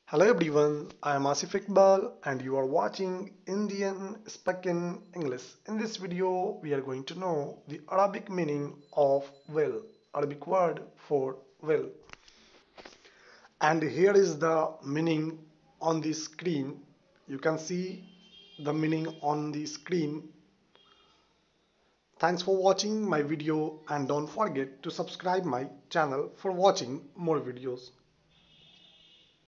Hello everyone, I am Asif Iqbal and you are watching Indian Spoken English. In this video, we are going to know the Arabic meaning of will, Arabic word for will. And here is the meaning on the screen. You can see the meaning on the screen. Thanks for watching my video and don't forget to subscribe my channel for watching more videos.